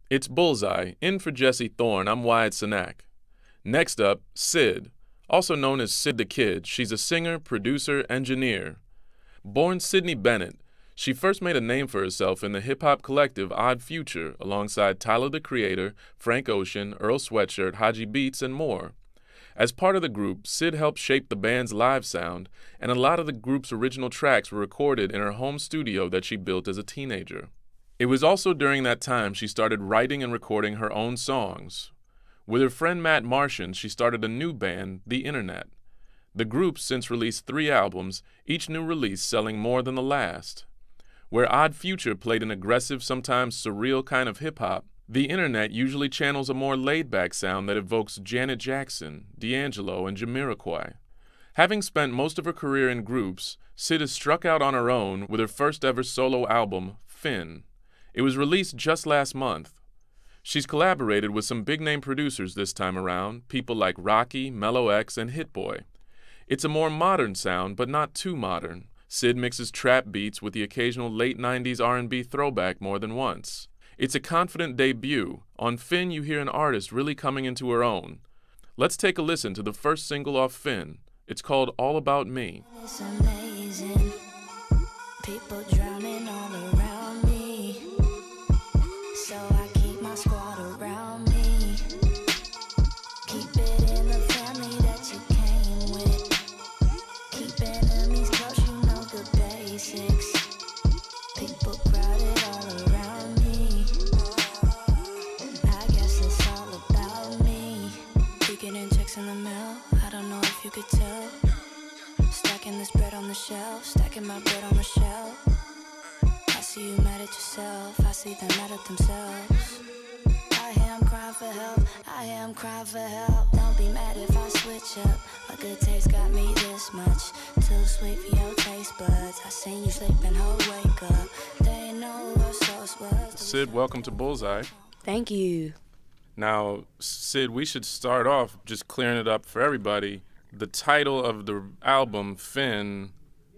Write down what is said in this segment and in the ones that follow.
It's Bullseye, in for Jesse Thorne. I'm Wyatt Cenac. Next up, Syd, also known as Syd the Kid. She's a singer, producer, engineer. Born Sydney Bennett, she first made a name for herself in the hip-hop collective Odd Future, alongside Tyler the Creator, Frank Ocean, Earl Sweatshirt, Haji Beats, and more. As part of the group, Syd helped shape the band's live sound, and a lot of the group's original tracks were recorded in her home studio that she built as a teenager. It was also during that time she started writing and recording her own songs. With her friend Matt Martians, she started a new band, The Internet. The group since released 3 albums, each new release selling more than the last. Where Odd Future played an aggressive, sometimes surreal kind of hip-hop, The Internet usually channels a more laid-back sound that evokes Janet Jackson, D'Angelo, and Jamiroquai. Having spent most of her career in groups, Syd has struck out on her own with her first ever solo album, Finn. It was released just last month. She's collaborated with some big-name producers this time around, people like Rocky, Mellow X, and Hit Boy. It's a more modern sound, but not too modern. Syd mixes trap beats with the occasional late 90s R&B throwback more than once. It's a confident debut. On Finn, you hear an artist really coming into her own. Let's take a listen to the first single off Finn. It's called All About Me. It's amazing. People drowning all around me. So I keep my squad around me. Keep it in the family that you came with. Keep enemies close, you know the basics. People crowded all around me. I guess it's all about me. You getting checks in the mail? I don't know if you could tell. Stacking this bread on the shelf, stacking my bread on the shelf. I see you mad at yourself, I see them mad at themselves. I hear 'em crying for help, I hear 'em crying for help. Don't be mad if I switch up. My good taste got me this much. Too sweet for your taste buds. I seen you sleeping, ho, wake up. They know what sauce was. Syd, welcome to Bullseye. Thank you. Now, Syd, we should start off just clearing it up for everybody. The title of the album, Finn,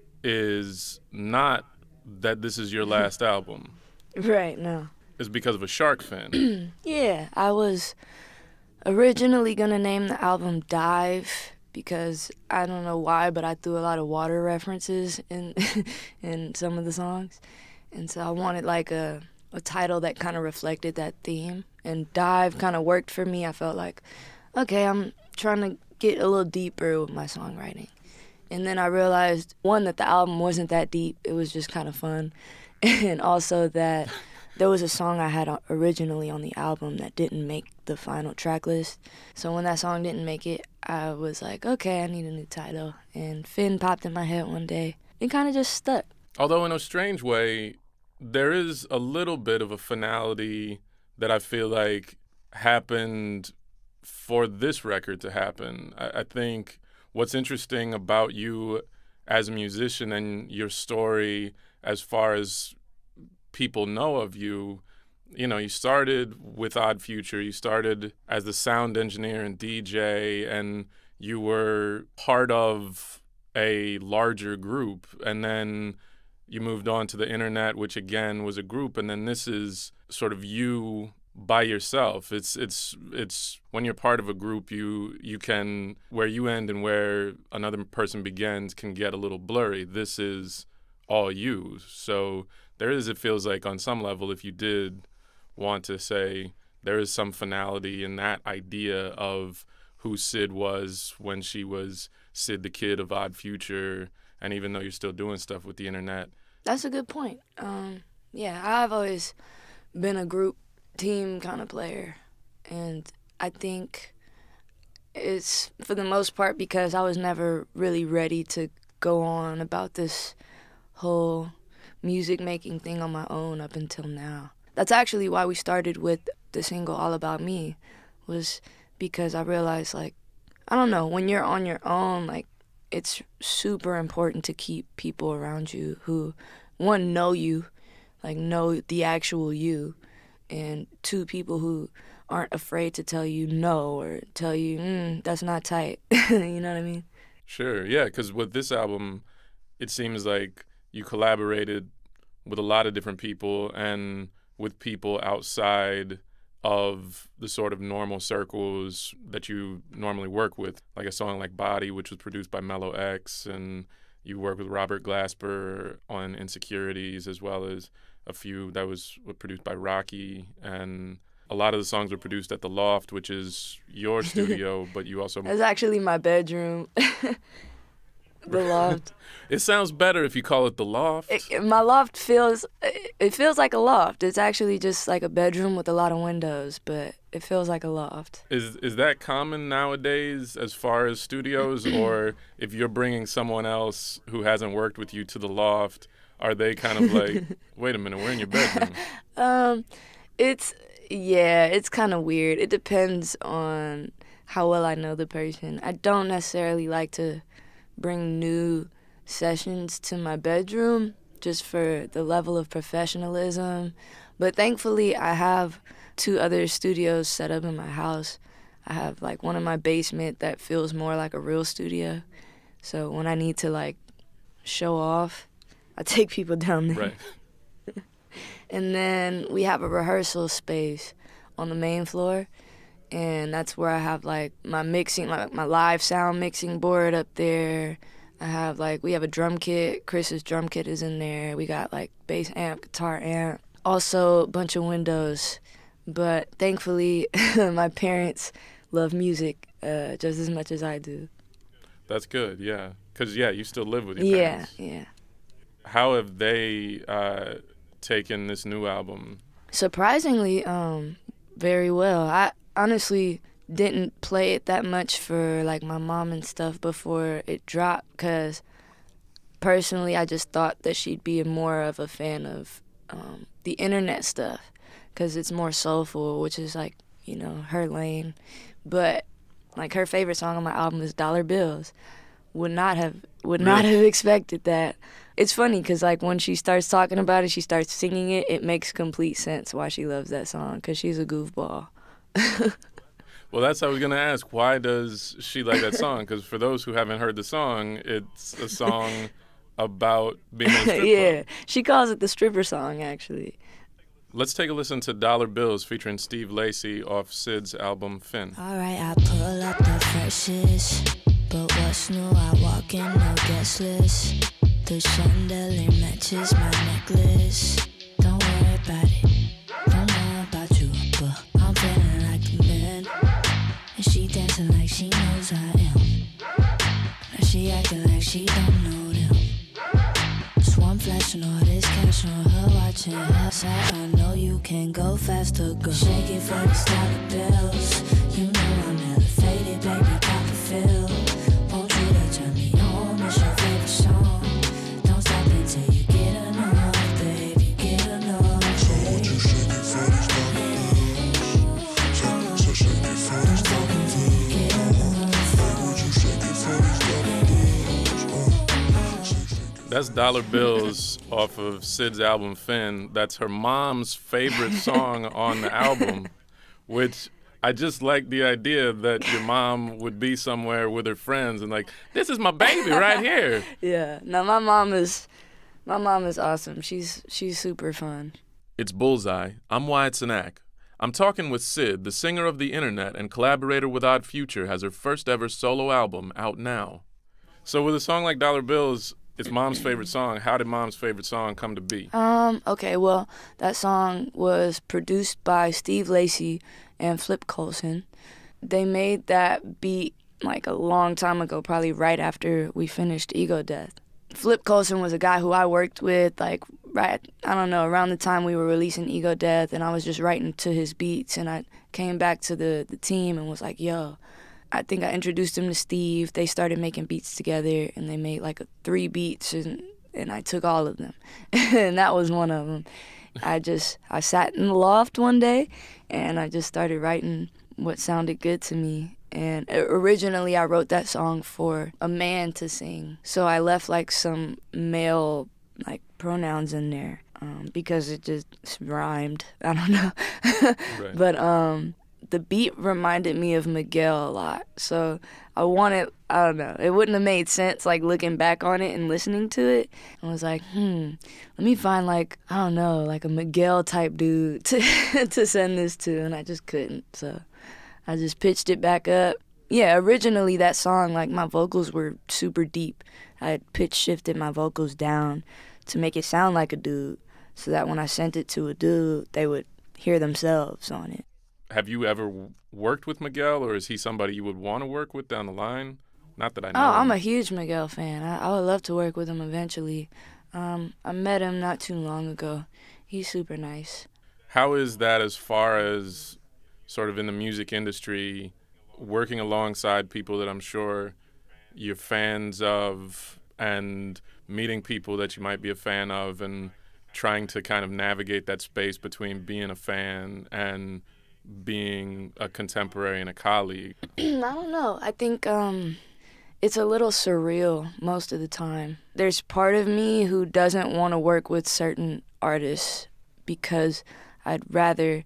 is not that this is your last album. Right, no. It's because of a shark fin. Yeah, I was originally going to name the album Dive because I don't know why, but I threw a lot of water references in in some of the songs. And so I wanted like a title that kind of reflected that theme. And Dive kind of worked for me. I felt like, okay, I'm trying to get a little deeper with my songwriting. And then I realized, one, that the album wasn't that deep. It was just kind of fun. And also that there was a song I had originally on the album that didn't make the final track list. So when that song didn't make it, I was like, okay, I need a new title. And Finn popped in my head one day. It kind of just stuck. Although in a strange way, there is a little bit of a finality that I feel like happened for this record to happen. I think what's interesting about you as a musician and your story as far as people know of you, you know, you started with Odd Future, you started as the sound engineer and DJ, and you were part of a larger group, and then you moved on to the Internet, which again was a group, and then this is sort of you by yourself. It's when you're part of a group, you can, where you end and where another person begins can get a little blurry. This is all you. So there is, it feels like on some level, if you did want to say, there is some finality in that idea of who Syd was when she was Syd the Kid of Odd Future, and even though you're still doing stuff with the Internet. That's a good point. Yeah, I've always been a group team kind of player, and I think it's for the most part because I was never really ready to go on about this whole music making thing on my own up until now. That's actually why we started with the single All About Me, was because I realized, like, I don't know, when you're on your own, like, it's super important to keep people around you who, one, know you, like know the actual you, and two, people who aren't afraid to tell you no or tell you, that's not tight. You know what I mean? Sure, yeah, because with this album, it seems like you collaborated with a lot of different people and with people outside of the sort of normal circles that you normally work with, like a song like Body, which was produced by Mellow X, and you work with Robert Glasper on Insecurities, as well as a few that was produced by Rocky, and a lot of the songs were produced at The Loft, which is your studio, but you also... It's actually my bedroom. The Loft. It sounds better if you call it The Loft. My loft feels like a loft. It's actually just like a bedroom with a lot of windows, but it feels like a loft. Is that common nowadays as far as studios, or if you're bringing someone else who hasn't worked with you to The Loft, are they kind of like, wait a minute, we're in your bedroom? It's kind of weird. It depends on how well I know the person. I don't necessarily like to bring new sessions to my bedroom just for the level of professionalism. But thankfully, I have 2 other studios set up in my house. I have like one in my basement that feels more like a real studio. So when I need to like show off, I take people down there. Right. And then we have a rehearsal space on the main floor. And that's where I have like my mixing, like my live sound mixing board up there. We have a drum kit. Chris's drum kit is in there. We got like bass amp, guitar amp. Also a bunch of windows. But thankfully, my parents love music just as much as I do. That's good, yeah. Because, you still live with your parents. Yeah. How have they taken this new album? Surprisingly, very well. I honestly didn't play it that much for like my mom and stuff before it dropped, because personally I just thought that she'd be more of a fan of the internet stuff, because it's more soulful, which is like, her lane. But like her favorite song on my album is Dollar Bills. Would not have expected that. It's funny because like when she starts talking about it, she starts singing it, it makes complete sense why she loves that song, because she's a goofball. Well, that's what I was going to ask. Why does she like that song? Because for those who haven't heard the song, it's a song about being in a strip club. She calls it the stripper song, actually. Let's take a listen to Dollar Bills featuring Steve Lacy off Sid's album Finn. All right, I pull up the verses, but what's new? I walk in, no guest list. The chandelier matches my necklace. Don't worry about it, don't know about you, but I'm feeling like a man. And she dancing like she knows I am. Now she acting like she don't know them. So I'm flashing all this cash on her, watching her side. I know you can go faster, girl. Shake it for these dollar bills. You know I'm elevated, baby, pop a feel. Want you to turn me on, it's your favorite song. Don't stop until you get enough, baby, get enough. So won't you shake it for these dollar bills? So shake it for these dollar bills. Hey, would you shake it for these dollar bills? That's Dollar Bills off of Sid's album Finn. That's her mom's favorite song on the album, which I just like the idea that your mom would be somewhere with her friends and like, this is my baby right here. Yeah. No, my mom is awesome. She's super fun. It's Bullseye. I'm Wyatt Cenac. I'm talking with Syd, the singer of the internet and collaborator with Odd Future, has her first ever solo album out now. So with a song like Dollar Bills, it's mom's favorite song. How did mom's favorite song come to be? Okay, well, that song was produced by Steve Lacy and Flip Colson. They made that beat like a long time ago, probably right after we finished Ego Death. Flip Colson was a guy who I worked with, like, around the time we were releasing Ego Death, and I was just writing to his beats, and I came back to the team and was like, yo, I think I introduced him to Steve. They started making beats together, and they made like 3 beats, and I took all of them. And that was one of them. I sat in the loft one day, and I just started writing what sounded good to me. And originally, I wrote that song for a man to sing. So I left like some male like pronouns in there because it just rhymed. I don't know. Right. But the beat reminded me of Miguel a lot. So I don't know, it wouldn't have made sense like looking back on it and listening to it. I was like, let me find like, I don't know, like a Miguel type dude to send this to, and I just couldn't. So I just pitched it back up. Yeah, originally that song, like my vocals were super deep. I had pitch shifted my vocals down to make it sound like a dude, so that when I sent it to a dude, they would hear themselves on it. Have you ever worked with Miguel, or is he somebody you would want to work with down the line? Not that I know. Oh, I'm him. a huge Miguel fan. I would love to work with him eventually. I met him not too long ago. He's super nice. How is that as far as sort of in the music industry, working alongside people that I'm sure you're fans of and meeting people that you might be a fan of and trying to kind of navigate that space between being a fan and being a contemporary and a colleague? I don't know. I think it's a little surreal most of the time. There's part of me who doesn't want to work with certain artists because I'd rather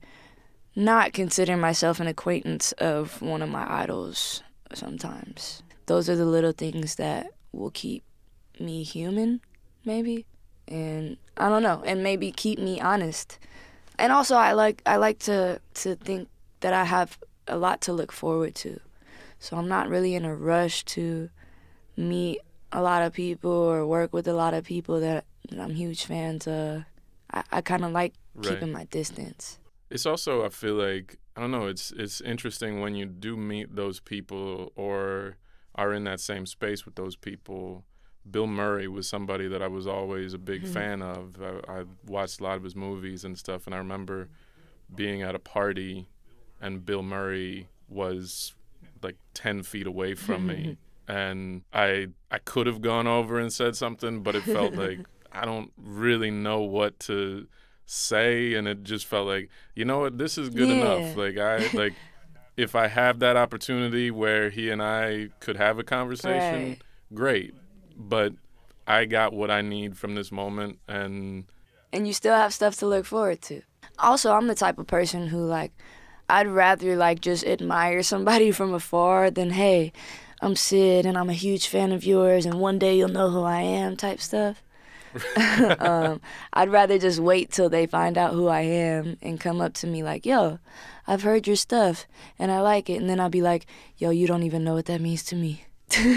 not consider myself an acquaintance of one of my idols sometimes. Those are the little things that will keep me human, maybe, and I don't know, and maybe keep me honest. And also I like to think that I have a lot to look forward to. So I'm not really in a rush to meet a lot of people or work with a lot of people that I'm huge fans of. I kind of like keeping my distance. It's also, I feel like, I don't know, it's interesting when you do meet those people or are in that same space with those people. Bill Murray was somebody that I was always a big fan of. I watched a lot of his movies and stuff, and I remember being at a party and Bill Murray was like 10 feet away from me. And I could have gone over and said something, but it felt like I don't really know what to say, and it just felt like, you know what, this is good enough. Like if I have that opportunity where he and I could have a conversation, great. But I got what I need from this moment, and you still have stuff to look forward to. Also, I'm the type of person who, like, I'd rather, like, just admire somebody from afar than, hey, I'm Sid and I'm a huge fan of yours and one day you'll know who I am type stuff. I'd rather just wait till they find out who I am and come up to me like, yo, I've heard your stuff and I like it. And then I'll be like, yo, you don't even know what that means to me.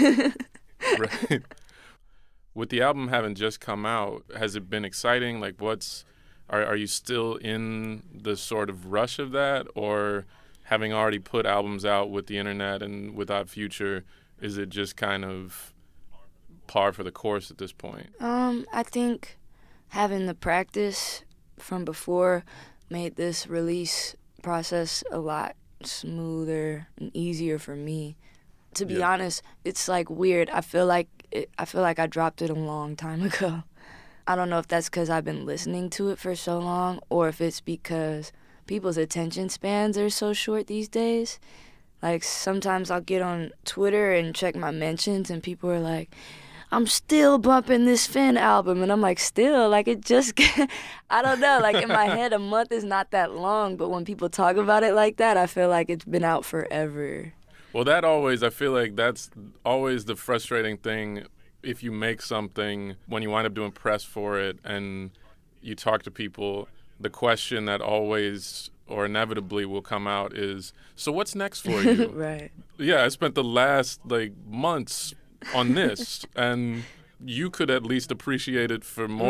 Right. With the album having just come out, has it been exciting? Like, are you still in the sort of rush of that, or having already put albums out with the internet and with Odd Future, is it just kind of par for the course at this point? I think having the practice from before made this release process a lot smoother and easier for me. To be honest, it's like weird. I feel like I dropped it a long time ago. I don't know if that's because I've been listening to it for so long, or if it's because people's attention spans are so short these days. Like, sometimes I'll get on Twitter and check my mentions, and people are like, I'm still bumping this Finn album. And I'm like, still? Like, it just, I don't know. Like, in my head, a month is not that long. But when people talk about it like that, I feel like it's been out forever. Well, I feel like that's always the frustrating thing. If you make something, when you wind up doing press for it and you talk to people, the question that always or inevitably will come out is, so what's next for you? Right. Yeah, I spent the last, months on this, and you could at least appreciate it for more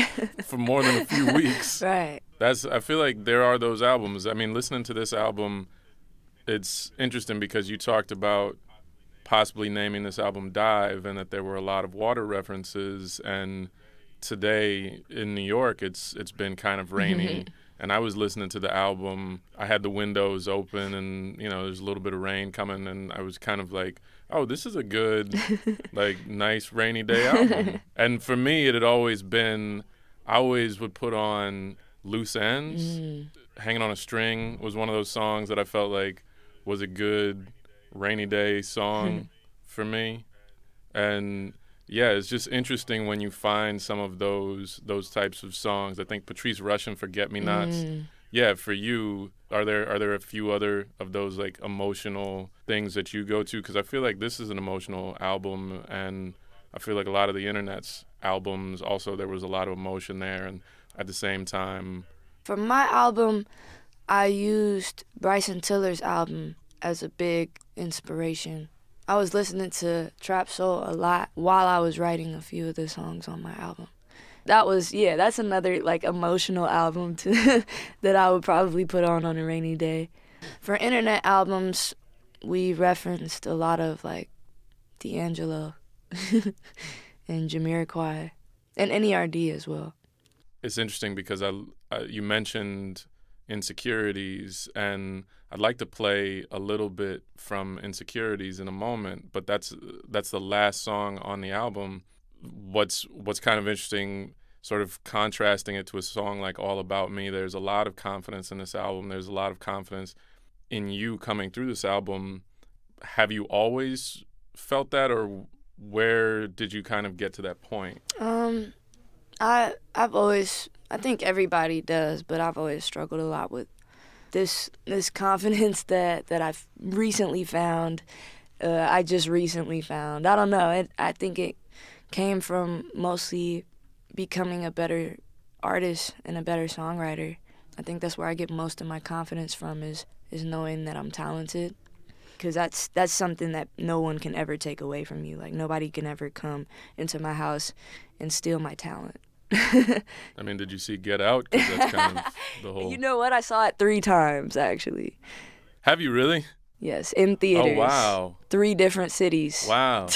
than a few weeks. Right. I feel like there are those albums. I mean, listening to this album, it's interesting because you talked about possibly naming this album Dive, and that there were a lot of water references, and today in New York it's been kind of rainy. And I was listening to the album, I had the windows open, and there's a little bit of rain coming, and I was kind of like, oh, this is a good nice rainy day album. And for me, it had always been, I always would put on Loose Ends. Hanging on a String was one of those songs that I felt like was a good rainy day song for me. And yeah, it's just interesting when you find some of those types of songs. I think Patrice Rushen, Forget Me Nots, yeah, for you, are there a few other of those like emotional things that you go to? Because I feel like this is an emotional album, and I feel like a lot of the internet's albums also there was a lot of emotion there, and at the same time, For my album, I used Bryson Tiller's album as a big inspiration. I was listening to Trap Soul a lot while I was writing a few of the songs on my album. That's another like emotional album too that I would probably put on a rainy day. For internet albums, we referenced a lot of like D'Angelo and Jamiroquai and NERD as well. it's interesting because you mentioned Insecurities, and I'd like to play a little bit from Insecurities in a moment, but that's the last song on the album. What's kind of interesting, sort of contrasting it to a song like All About Me, there's a lot of confidence in this album. There's a lot of confidence in you coming through this album. Have you always felt that, or where did you kind of get to that point? I've always, I think everybody does, but I've always struggled a lot with this confidence that I've recently found. I just recently found. I don't know. I think it came from mostly becoming a better artist and a better songwriter. I think that's where I get most of my confidence from is knowing that I'm talented. Because that's something that no one can ever take away from you. Like, nobody can ever come into my house and steal my talent. I mean, did you see Get Out? Because that's kind of the whole... You know what? I saw it 3 times, actually. Have you really? Yes, in theaters. Oh, wow. 3 different cities. Wow.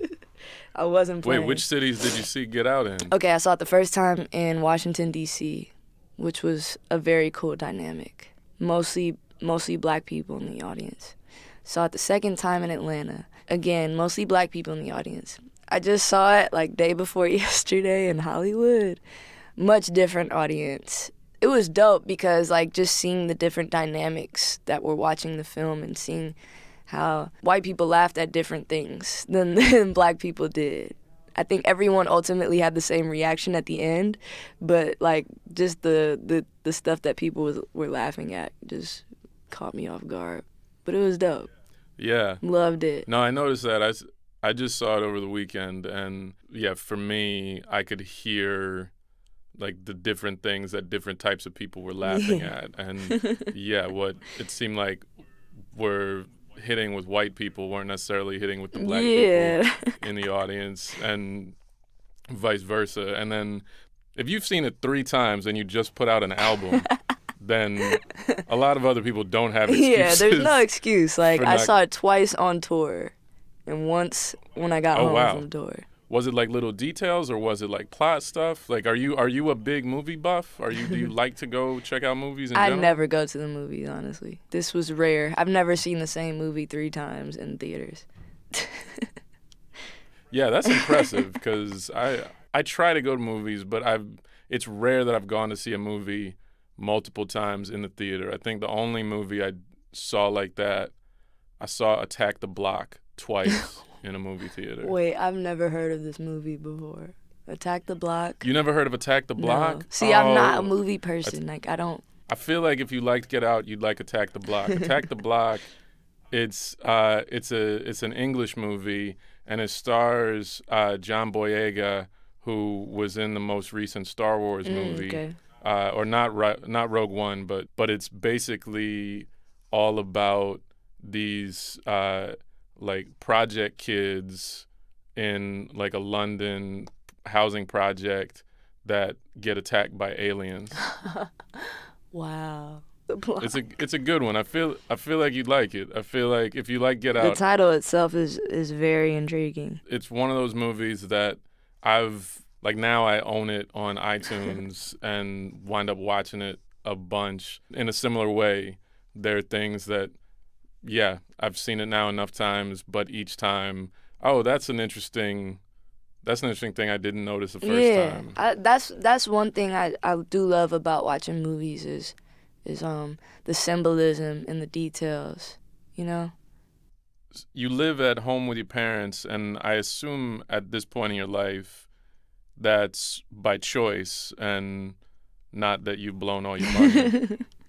I wasn't playing. Wait, which cities did you see Get Out in? Okay, I saw it the first time in Washington, D.C., which was a very cool dynamic. Mostly black people in the audience. Saw it the second time in Atlanta. Again, mostly black people in the audience. I just saw it like day before yesterday in Hollywood. Much different audience. It was dope because like just seeing the different dynamics that were watching the film and seeing how white people laughed at different things than black people did. I think everyone ultimately had the same reaction at the end, but like just the stuff that people were laughing at just caught me off guard. But it was dope. Yeah. Loved it. No, I noticed that. I just saw it over the weekend, and yeah, for me, I could hear like the different things that different types of people were laughing at, and yeah, what it seemed like were hitting with white people weren't necessarily hitting with the black people in the audience, and vice versa. And then if you've seen it 3 times and you just put out an album, then a lot of other people don't have excuses. Yeah, there's no excuse. Like, I saw it twice on tour and once when I got home from tour. Was it like little details or was it like plot stuff? Like, are you a big movie buff? Do you like to go check out movies in general? I never go to the movies, honestly. This was rare. I've never seen the same movie 3 times in theaters. Yeah, that's impressive because I try to go to movies, but it's rare that I've gone to see a movie multiple times in the theater. I think the only movie I saw like that, I saw Attack the Block twice in a movie theater. Wait, I've never heard of this movie before. Attack the Block? You never heard of Attack the Block? No. See, I'm not a movie person. Like, I don't... I feel like if you liked Get Out, you'd like Attack the Block. Attack the Block, it's an English movie, and it stars John Boyega, who was in the most recent Star Wars movie. Okay. Or not Rogue One, but it's basically all about these like project kids in like a London housing project that get attacked by aliens. Wow. It's a good one. I feel like you'd like it. I feel like if you like Get Out, the title itself is very intriguing. It's one of those movies that now I own it on iTunes and wind up watching it a bunch. In a similar way, there are things that, yeah, I've seen it now enough times, but each time, oh, that's an interesting thing I didn't notice the first time. That's one thing I do love about watching movies is the symbolism and the details, you know? You live at home with your parents, and I assume at this point in your life, that's by choice and not that you've blown all your money.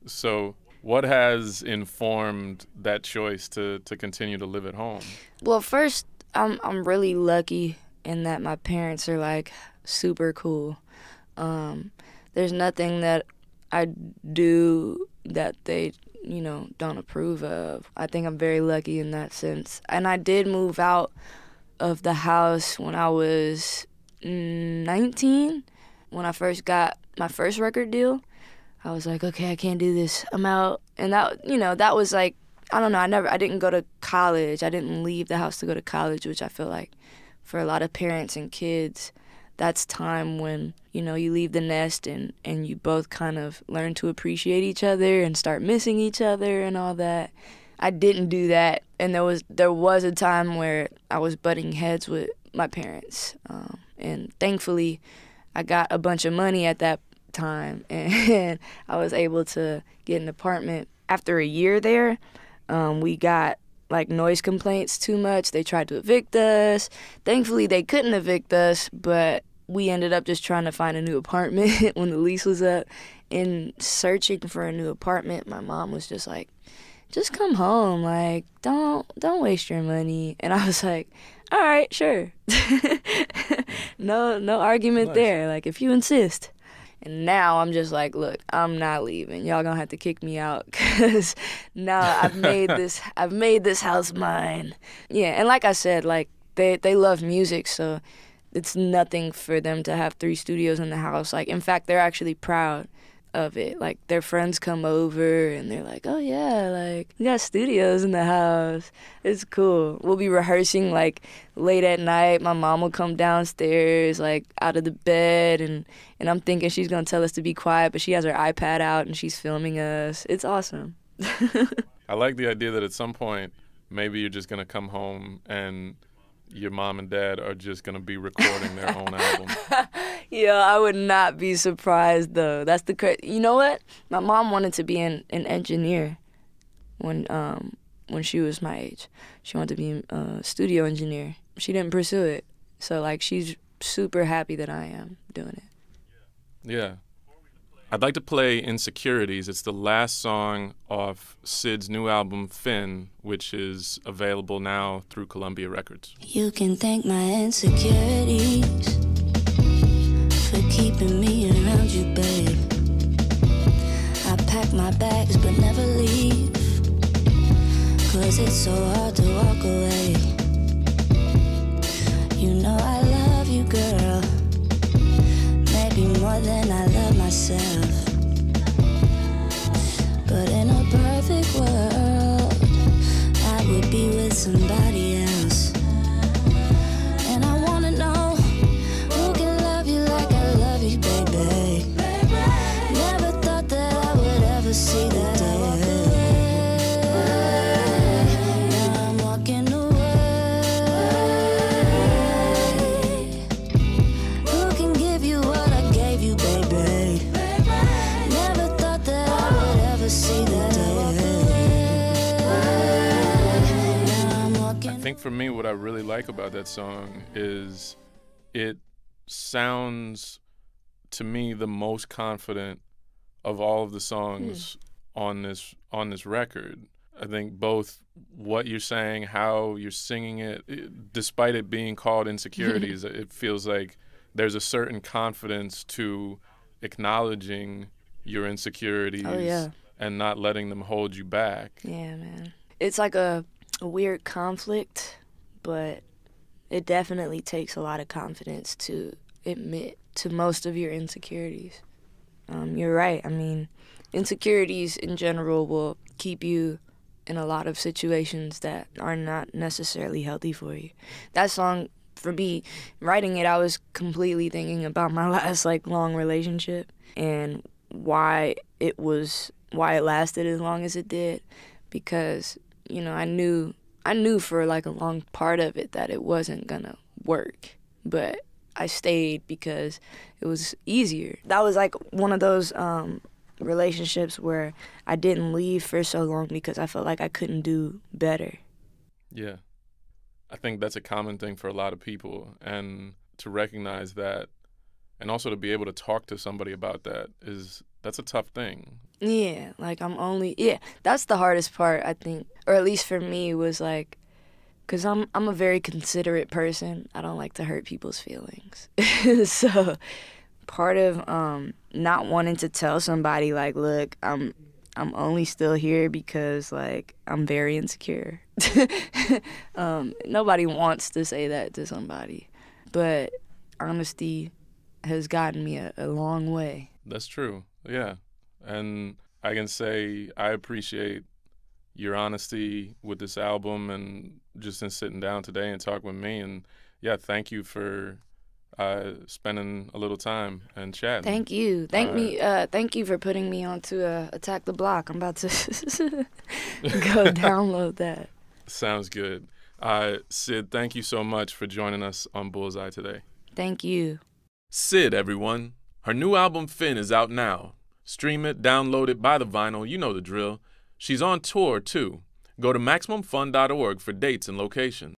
So what has informed that choice to continue to live at home? Well, first, I'm really lucky in that my parents are like super cool. There's nothing that I do that they, don't approve of. I think I'm very lucky in that sense. And I did move out of the house when I was 19, when I first got my first record deal. I was like, okay, I can't do this. I'm out. And that was like, I don't know, I didn't go to college. I didn't leave the house to go to college, which I feel like for a lot of parents and kids, that's time when, you leave the nest and you both kind of learn to appreciate each other and start missing each other and all that. I didn't do that, and there was a time where I was butting heads with my parents, and thankfully I got a bunch of money at that time, and I was able to get an apartment. After a year there, we got like noise complaints too much. They tried to evict us. Thankfully, they couldn't evict us, but we ended up just trying to find a new apartment when the lease was up. In searching for a new apartment, my mom was just like, just come home, like, don't waste your money. And I was like, all right, sure. No argument there, like, if you insist. And now I'm just like, look, I'm not leaving. Y'all gonna have to kick me out because now I've made this house mine. Yeah, and like I said, like, they love music, so it's nothing for them to have 3 studios in the house. Like, in fact, they're actually proud of it. Like, their friends come over and they're like, oh yeah, like, we got studios in the house. It's cool. We'll be rehearsing like late at night. My mom will come downstairs like out of the bed and I'm thinking she's gonna tell us to be quiet, but she has her iPad out and she's filming us. It's awesome. I like the idea that at some point maybe you're just gonna come home and your mom and dad are just gonna be recording their own album. Yeah, I would not be surprised though. That's the you know what? My mom wanted to be an engineer when she was my age. She wanted to be a studio engineer. She didn't pursue it. So like she's super happy that I am doing it. Yeah. I'd like to play Insecurities. It's the last song off Syd's new album, Finn, which is available now through Columbia Records. You can thank my insecurities for keeping me around you, babe. I pack my bags but never leave, 'cause it's so hard to walk away. You know I love you, girl, maybe more than I love myself. But in a perfect world, I would be with somebody else. And I wanna know who can love you like I love you, baby. Never thought that I would ever see the day. Now I'm walking away. Who can give you what I gave you, baby? Never thought that I would ever see the day. Now I'm walking. I think for me, what I really like about that song is it sounds to me the most confident of all of the songs on this record. I think both what you're saying, how you're singing it, despite it being called Insecurities, it feels like there's a certain confidence to acknowledging your insecurities and not letting them hold you back. Yeah, man. It's like a weird conflict, but it definitely takes a lot of confidence to admit to most of your insecurities. You're right. I mean, insecurities in general will keep you in a lot of situations that are not necessarily healthy for you. That song, for me, writing it, I was completely thinking about my last long relationship and why it lasted as long as it did, because I knew for a long part of it that it wasn't gonna work, but I stayed because it was easier. That was one of those relationships where I didn't leave for so long because I felt like I couldn't do better. Yeah. I think that's a common thing for a lot of people, and to recognize that and also to be able to talk to somebody about that's a tough thing. Yeah, like yeah, that's the hardest part, I think, or at least for me, was like, because I'm a very considerate person. I don't like to hurt people's feelings. So part of not wanting to tell somebody, like, look, I'm only still here because, like, I'm very insecure. Nobody wants to say that to somebody, but honesty has gotten me a long way. That's true, yeah. And I can say I appreciate your honesty with this album and just in sitting down today and talking with me. And, yeah, thank you for spending a little time and chatting. Thank you. Thank you for putting me onto Attack the Block. I'm about to go download that. Sounds good. Syd, thank you so much for joining us on Bullseye today. Thank you. Syd, everyone. Her new album, Finn, is out now. Stream it, download it, buy the vinyl, you know the drill. She's on tour, too. Go to MaximumFun.org for dates and locations.